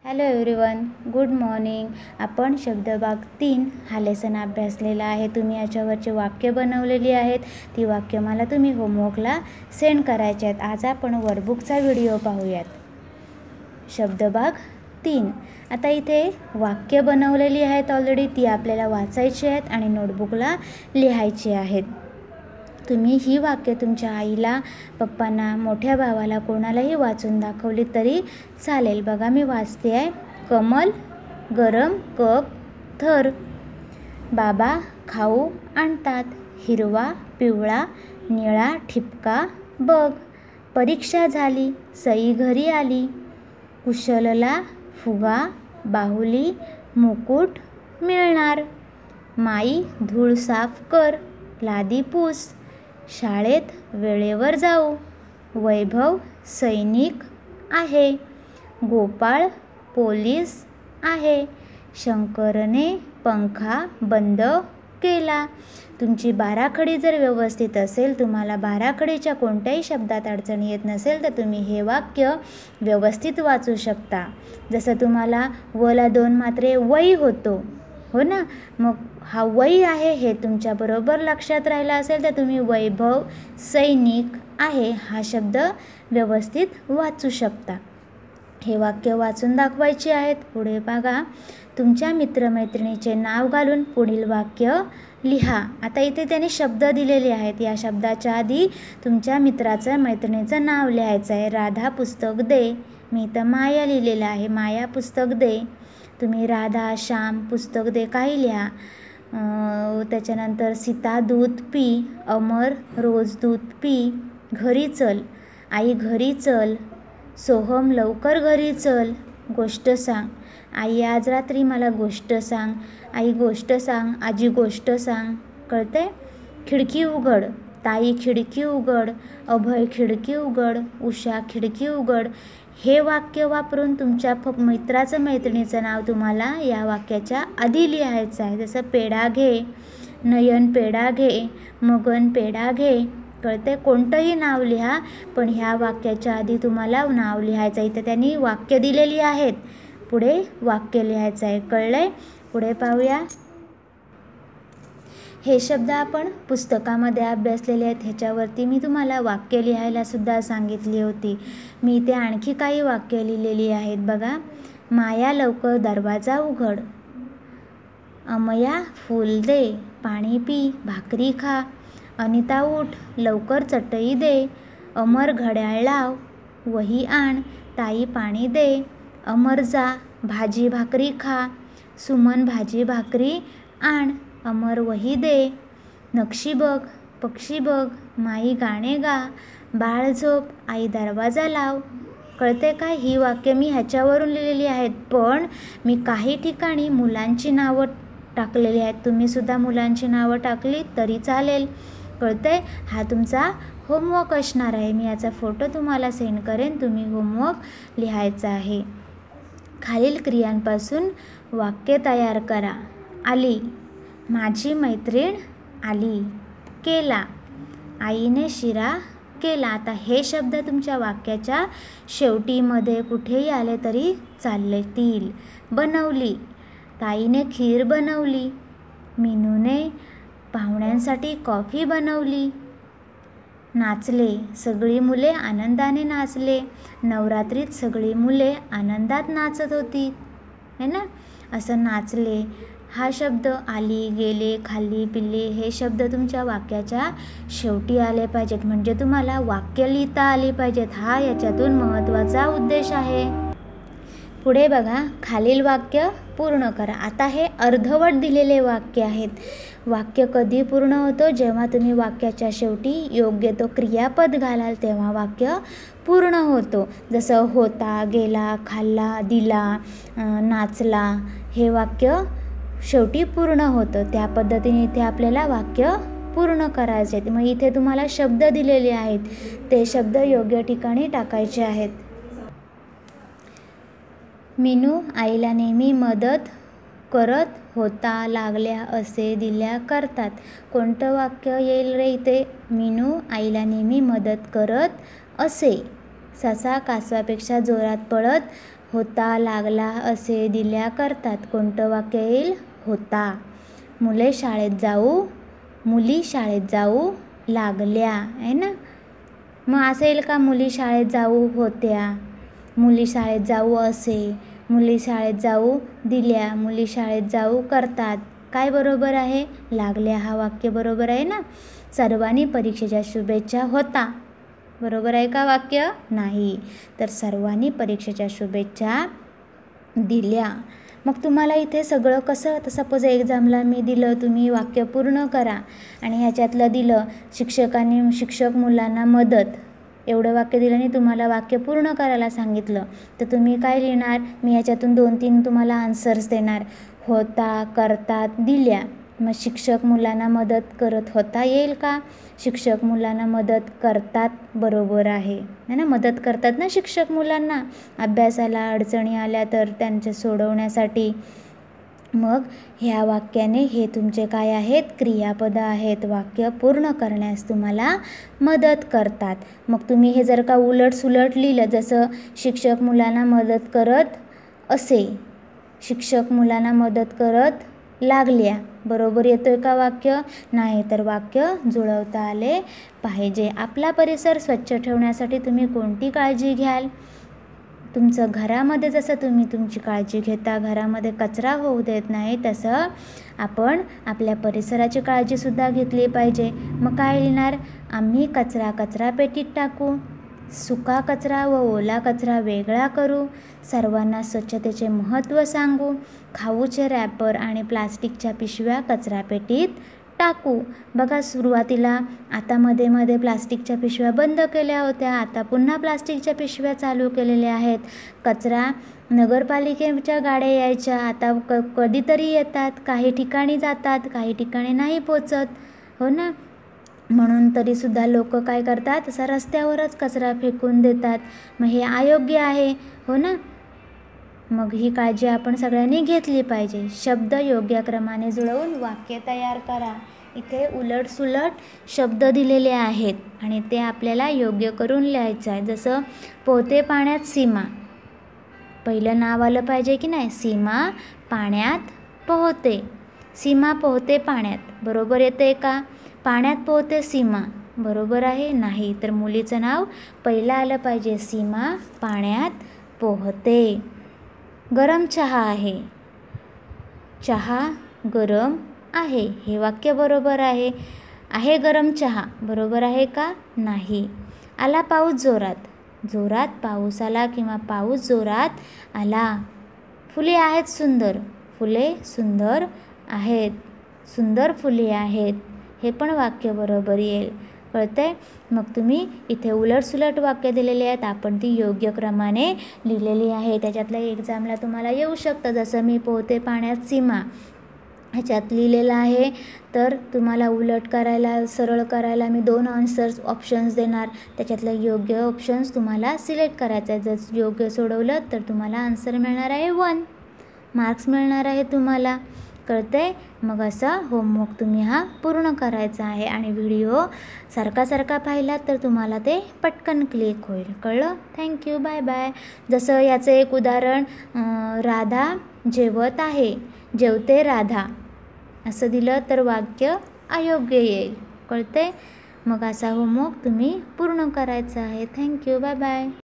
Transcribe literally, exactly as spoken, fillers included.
Hello everyone, good morning. आपण शब्दभाग तीन हा लेसन अभ्यासलेला आहे. तुम्ही याच्यावरचे वाक्य बनवलेली आहेत. ती वाक्य मला तुम्ही होमवर्कला सेंड करायचे आहेत. आज आपण वर्कबुकचा व्हिडिओ पाहूयात. शब्दभाग तीन. आता इथे वाक्य बनवलेली आहेत ऑलरेडी, ती आपल्याला वाचायची आहेत आणि नोटबुकला लिहायची आहेत. तुम्ही ही वाक्य तुमच्या आईला, पप्पांना, मोठ्या भावाला, कोणालाही वाचून दाखवली तरी चालेल. बघा मी वाचते आहे. कमल गरम कप थर. बाबा खाऊ आणतात. हिरवा पिवळा निळा ठिपका बघ. परीक्षा झाली, सई घरी आली. कुशलला फुगा बाहुली मुकुट मिळणार. माई धूळ साफ कर, लादी पूस. शाळेत वेळेवर जाऊ. वैभव सैनिक आहे. गोपाळ पोलीस आहे. शंकरने पंखा बंद केला. तुमची बाराखडी जर व्यवस्थित असेल, तुम्हाला बाराखडीच्या कोणत्याही शब्दात अडचण येत नसेल, तर तुम्ही हे वाक्य व्यवस्थित वाचू शकता. जसं तुम्हाला वला दोन मात्रे वै होतो, हो ना. मग हा वै आहे हे तुमच्या बरोबर लक्षात राहिला असेल तर तुम्ही वैभव सैनिक आहे हा शब्द व्यवस्थित वाचू शकता. हे वाक्य वाचून दाखवायचे आहेत. पुढे बघा. तुमच्या मित्रमैत्रिणीचे नाव घालून पुढील वाक्य लिहा. आता इथे त्याने शब्द दिलेले आहेत. या शब्दाच्या आधी तुमच्या मित्राचं मैत्रिणीचं नाव लिहायचं आहे. राधा पुस्तक दे. मी इथं माया लिहिलेलं आहे. माया पुस्तक दे. तुम्ही राधा श्याम पुस्तक दे काही लिहा. त्याच्यानंतर सीता दूध पी. अमर रोज दूध पी. घरी चल. आई घरी चल. सोहम लवकर घरी चल. गोष्ट सांग. आई आज रात्री मला गोष्ट सांग. आई गोष्ट सांग. आजी गोष्ट सांग. कळते. खिडकी उघड. ताई खिडकी उघड. अभय खिडकी उघड. उषा खिडकी उघड. हे वाक्य वापरून तुमच्या फ मित्राचं मैत्रिणीचं नाव तुम्हाला या वाक्याच्या आधी लिहायचं आहे. जसं पेढा घे. नयन पेढा घे. मगन पेढा घे. कळते. कोणतंही नाव लिहा, पण ह्या वाक्याच्या आधी तुम्हाला नाव लिहायचं आहे. इथं त्यांनी वाक्य दिलेली आहेत, पुढे वाक्य लिहायचं आहे. कळलंय. पुढे पाहूया. हे शब्द आपण पुस्तकामध्ये अभ्यासलेले आहेत. ह्याच्यावरती मी तुम्हाला वाक्य लिहायला सुद्धा सांगितली होती. मी इथे आणखी काही वाक्य लिहिलेली आहेत. बघा. माया लवकर दरवाजा उघड. अमया फूल दे. पाणी पी. भाकरी खा. अनिता उठ. लवकर चटई दे. अमर घड्याळ लाव. वही आण. ताई पाणी दे. अमर जा. भाजी भाकरी खा. सुमन भाजी भाकरी आण. अमर वही दे. नक्षी बघ. पक्षी बघ. माई गाणे गा. बाळ झोप. आई दरवाजा लाव. कळते काय. ही वाक्य मी ह्याच्यावरून लिहिलेली आहेत, पण मी काही ठिकाणी मुलांची नावं टाकलेली आहेत. तुम्ही सुद्धा मुलांची नावं टाकली तरी चालेल. कळते. हा तुमचा होमवर्क असणार आहे. मी याचा फोटो तुम्हाला सेंड करेन. तुम्ही होमवर्क लिहायचा आहे. खालील क्रियांपासून वाक्य तयार करा. आली. माझी मैत्रीण आली. केला. आईने शिरा केला. आता हे शब्द तुमच्या वाक्याच्या शेवटीमध्ये कुठेही आले तरी चालतील. बनवली. ताईने खीर बनवली. मीनूने पाहुण्यांसाठी कॉफी बनवली. नाचले. सगळी मुले आनंदाने नाचले. नवरात्रीत सगळी मुले आनंदात नाचत होती, है ना. असं नाचले हा शब्द, आली, गेले, खाल्ली, पिल्ली हे शब्द तुमच्या वाक्याच्या शेवटी आले पाहिजेत. म्हणजे तुम्हाला वाक्य लिहिता आली पाहिजेत. हा याच्यातून महत्त्वाचा उद्देश आहे. पुढे बघा. खालील वाक्य पूर्ण करा. आता हे अर्धवट दिलेले वाक्य आहेत. वाक्य कधी पूर्ण होतं? जेव्हा तुम्ही वाक्याच्या शेवटी योग्य तो क्रियापद घालाल तेव्हा वाक्य पूर्ण होतो. जसं होता, गेला, खाल्ला, दिला, नाचला हे वाक्य शेवटी पूर्ण होतं. त्या पद्धतीने इथे आपल्याला वाक्य पूर्ण करायचे आहेत. मग इथे तुम्हाला शब्द दिलेले आहेत, ते शब्द योग्य ठिकाणी टाकायचे आहेत. मीनू आईला नेहमी मदत करत होता. लागल्या असे दिल्या करतात. कोणतं वाक्य येईल रे इथे? मीनू आईला नेहमी मदत करत असे. ससा कासवापेक्षा जोरात पळत होता, लागला असे दिल्या करतात. कोणतं वाक्य येईल? होता. मुले शाळेत जाऊ, मुली शाळेत जाऊ लागल्या, आहे ना. मग असं येईल का? मुली शाळेत जाऊ होत्या, मुली शाळेत जाऊ असे, मुली शाळेत जाऊ दिल्या, मुली शाळेत जाऊ करतात. काय बरोबर आहे? लागल्या हा वाक्य बरोबर आहे ना. सर्वांनी परीक्षेच्या शुभेच्छा होता. बरोबर आहे का वाक्य? नाही. तर सर्वांनी परीक्षेच्या शुभेच्छा दिल्या. मग तुम्हाला इथे सगळं कसं, तर सपोज एक्झामला मी दिलं, तुम्ही वाक्य पूर्ण करा आणि ह्याच्यातलं दिलं शिक्षकांनी शिक्षक मुलांना मदत, एवढं वाक्य दिलं आणि तुम्हाला वाक्य पूर्ण करायला सांगितलं, तर तुम्ही काय लिहिणार? मी ह्याच्यातून दोन तीन तुम्हाला आन्सर्स देणार. होता, करतात, दिल्या. मग शिक्षक मुलांना मदत करत होता येईल का? शिक्षक मुलांना मदत करतात बरोबर आहे है ना. मदत करतात ना शिक्षक मुलांना अभ्यासाला अडचणी आल्या तर त्यांच्या सोडवण्यासाठी. मग ह्या वाक्याने हे तुमचे काय आहेत? क्रियापदं आहेत. वाक्य पूर्ण करण्यास तुम्हाला मदत करतात. मग तुम्ही हे जर का उलट सुलट लिहिलं, जसं शिक्षक मुलांना मदत करत असे, शिक्षक मुलांना मदत करत लागल्या, बरोबर येतोय का वाक्य? नाही. तर वाक्य जुळवता आले पाहिजे. आपला परिसर स्वच्छ ठेवण्यासाठी तुम्ही कोणती काळजी घ्याल? तुमचं घरामध्ये जसं तुम्ही तुमची काळजी घेता, घरामध्ये कचरा होऊ देत नाही, तसं आपण आपल्या परिसराची काळजीसुद्धा घेतली पाहिजे. मग काय लिहिणार? आम्ही कचरा कचरा पेटीत टाकू, सुका कचरा व ओला कचरा वेगळा करू, सर्वांना स्वच्छतेचे महत्त्व सांगू, खाऊचे रॅपर आणि प्लास्टिकच्या पिशव्या कचरापेटीत टाकू. बघा सुरुवातीला आता मध्ये मध्ये प्लास्टिकच्या पिशव्या बंद केल्या होत्या, आता पुन्हा प्लास्टिकच्या पिशव्या चालू केलेल्या आहेत. कचरा नगरपालिकेच्या गाड्या यायच्या, आता क कधीतरी येतात, काही ठिकाणी जातात, काही ठिकाणी नाही पोचत, हो ना. म्हणून तरीसुद्धा लोक काय करतात? असा रस्त्यावरच कचरा फेकून देतात. मग हे अयोग्य आहे, हो ना. मग ही काळजी आपण सगळ्यांनी घेतली पाहिजे. शब्द योग्य क्रमाने जुळवून वाक्य तयार करा. इथे उलट सुलट शब्द दिलेले आहेत आणि ते आपल्याला योग्य करून लिहायचं आहे. जसं पोहते पाण्यात सीमा, पहिलं नाव आलं पाहिजे की नाही? सीमा पाण्यात पोहते, सीमा पोहते पाण्यात, बरोबर येते का? पाण्यात पोहते सीमा, बरोबर आहे? नाही. तर मुलीचं नाव पहिलं आलं पाहिजे. सीमा पाण्यात पोहते. गरम चहा आहे, चहा गरम आहे, हे वाक्य बरोबर आहे. आहे गरम चहा, बरोबर आहे का? नाही. आला पाऊस जोरात, जोरात पाऊस आला किंवा पाऊस जोरात आला. फुले आहेत सुंदर, फुले सुंदर आहेत, सुंदर फुले आहेत, हे पण वाक्य बरोबर येईल. कळतंय? मग तुम्ही इथे उलटसुलट वाक्य दिलेली आहेत, आपण ती योग्य क्रमाने लिहिलेली आहे. त्याच्यातल्या एक्झामला तुम्हाला येऊ शकतं. जसं मी पोहते पाण्यात सीमा ह्याच्यात लिहिलेलं आहे, तर तुम्हाला उलट करायला, सरळ करायला मी दोन आन्सर्स ऑप्शन्स देणार. त्याच्यातलं योग्य ऑप्शन्स तुम्हाला सिलेक्ट करायचं आहे. जर योग्य सोडवलं तर तुम्हाला आन्सर मिळणार आहे वन मार्क्स मिळणार आहे तुम्हाला. कळतंय? मग असा होमवर्क तुम्ही हा पूर्ण करायचा आहे आणि व्हिडिओ सारखा सारखा पाहिला तर तुम्हाला ते पटकन क्लिक होईल. कळलं? Thank you, bye bye. जसं याचं एक उदाहरण, राधा जेवत आहे, जेवते राधा असं दिलं तर वाक्य अयोग्य येईल. कळतंय? मग असा होमवर्क तुम्ही पूर्ण करायचा आहे. Thank you, bye bye.